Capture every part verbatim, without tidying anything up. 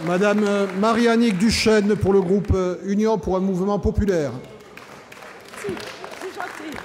Madame Marie-Annick Duchesne pour le groupe Union pour un mouvement populaire. Si, c'est gentil.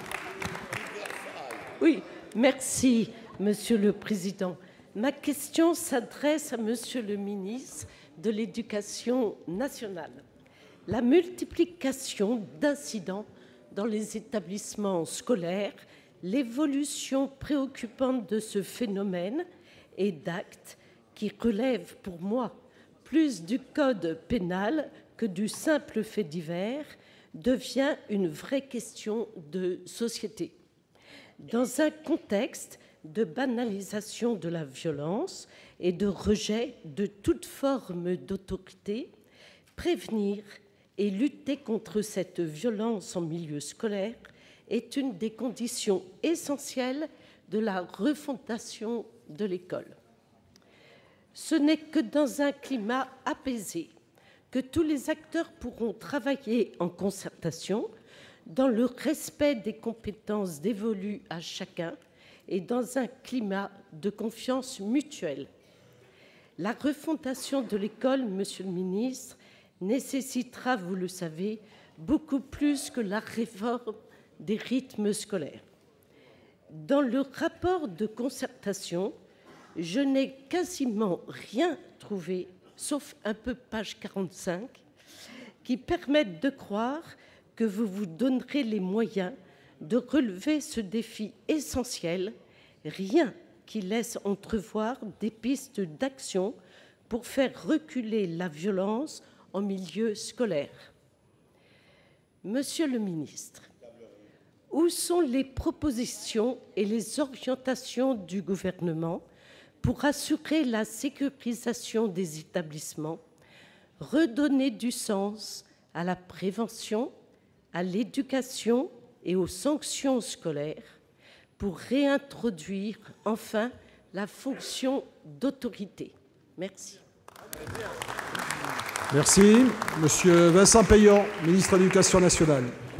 Oui, merci, Monsieur le Président. Ma question s'adresse à Monsieur le ministre de l'Éducation nationale. La multiplication d'incidents dans les établissements scolaires, l'évolution préoccupante de ce phénomène et d'actes qui relèvent pour moi plus du code pénal que du simple fait divers devient une vraie question de société. Dans un contexte de banalisation de la violence et de rejet de toute forme d'autorité, prévenir et lutter contre cette violence en milieu scolaire est une des conditions essentielles de la refondation de l'école. Ce n'est que dans un climat apaisé que tous les acteurs pourront travailler en concertation, dans le respect des compétences dévolues à chacun et dans un climat de confiance mutuelle. La refondation de l'école, Monsieur le ministre, nécessitera, vous le savez, beaucoup plus que la réforme des rythmes scolaires. Dans le rapport de concertation, je n'ai quasiment rien trouvé, sauf un peu page quarante-cinq, qui permette de croire que vous vous donnerez les moyens de relever ce défi essentiel, rien qui laisse entrevoir des pistes d'action pour faire reculer la violence en milieu scolaire. Monsieur le ministre, où sont les propositions et les orientations du gouvernement pour assurer la sécurisation des établissements, redonner du sens à la prévention, à l'éducation et aux sanctions scolaires, pour réintroduire enfin la fonction d'autorité? Merci. Merci. Monsieur Vincent Peillon, ministre de l'Éducation nationale.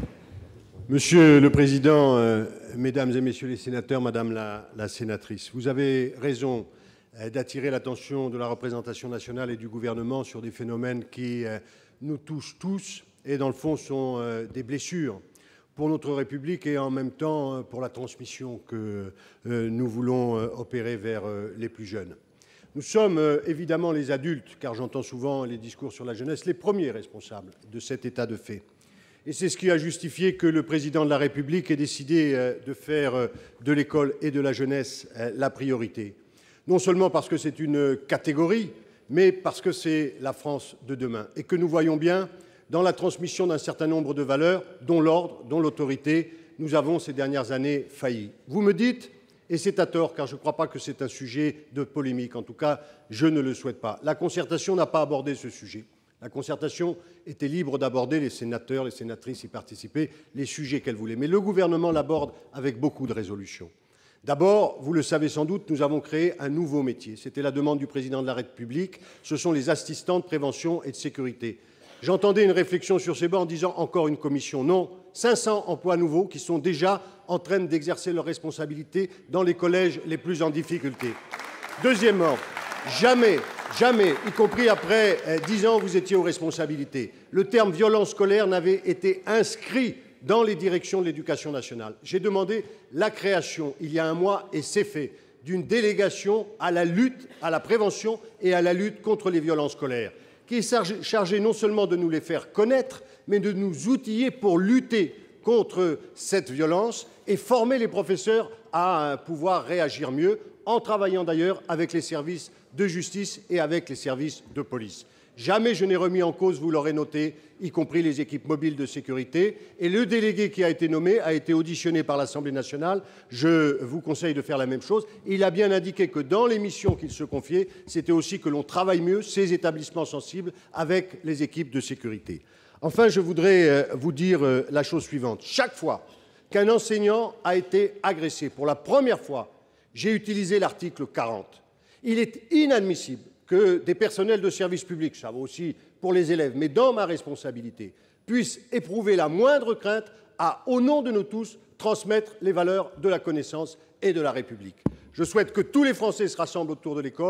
Monsieur le Président, euh, Mesdames et Messieurs les sénateurs, Madame la, la sénatrice, vous avez raison euh, d'attirer l'attention de la représentation nationale et du gouvernement sur des phénomènes qui euh, nous touchent tous et, dans le fond, sont euh, des blessures pour notre République et en même temps pour la transmission que euh, nous voulons euh, opérer vers euh, les plus jeunes. Nous sommes euh, évidemment les adultes, car j'entends souvent les discours sur la jeunesse, les premiers responsables de cet état de fait. Et c'est ce qui a justifié que le Président de la République ait décidé euh, de faire euh, de l'école et de la jeunesse euh, la priorité. Non seulement parce que c'est une catégorie, mais parce que c'est la France de demain et que nous voyons bien dans la transmission d'un certain nombre de valeurs, dont l'ordre, dont l'autorité, nous avons ces dernières années failli. Vous me dites, et c'est à tort, car je ne crois pas que c'est un sujet de polémique, en tout cas, je ne le souhaite pas. La concertation n'a pas abordé ce sujet. La concertation était libre d'aborder, les sénateurs, les sénatrices y participaient, les sujets qu'elle voulait. Mais le gouvernement l'aborde avec beaucoup de résolution. D'abord, vous le savez sans doute, nous avons créé un nouveau métier. C'était la demande du Président de la République. Ce sont les assistants de prévention et de sécurité. J'entendais une réflexion sur ces bancs en disant encore une commission. Non, cinq cents emplois nouveaux qui sont déjà en train d'exercer leurs responsabilités dans les collèges les plus en difficulté. Deuxièmement, jamais, jamais, y compris après dix ans, vous étiez aux responsabilités, le terme violence scolaire n'avait été inscrit dans les directions de l'éducation nationale. J'ai demandé la création, il y a un mois, et c'est fait, d'une délégation à la lutte, à la prévention et à la lutte contre les violences scolaires, qui est chargée non seulement de nous les faire connaître, mais de nous outiller pour lutter contre cette violence et former les professeurs à pouvoir réagir mieux, en travaillant d'ailleurs avec les services de justice et avec les services de police. Jamais je n'ai remis en cause, vous l'aurez noté, y compris les équipes mobiles de sécurité. Et le délégué qui a été nommé a été auditionné par l'Assemblée nationale. Je vous conseille de faire la même chose. Il a bien indiqué que dans les missions qu'il se confiait, c'était aussi que l'on travaille mieux ces établissements sensibles avec les équipes de sécurité. Enfin, je voudrais vous dire la chose suivante. Chaque fois qu'un enseignant a été agressé, pour la première fois, j'ai utilisé l'article quarante. Il est inadmissible que des personnels de service public, ça vaut aussi pour les élèves, mais dans ma responsabilité, puissent éprouver la moindre crainte à, au nom de nous tous, transmettre les valeurs de la connaissance et de la République. Je souhaite que tous les Français se rassemblent autour de l'école,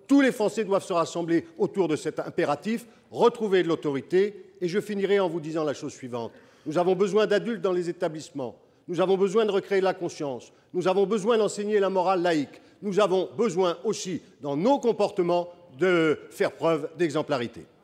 Tous les Français doivent se rassembler autour de cet impératif, retrouver de l'autorité. Et je finirai en vous disant la chose suivante. Nous avons besoin d'adultes dans les établissements. Nous avons besoin de recréer la conscience. Nous avons besoin d'enseigner la morale laïque. Nous avons besoin aussi, dans nos comportements, de faire preuve d'exemplarité.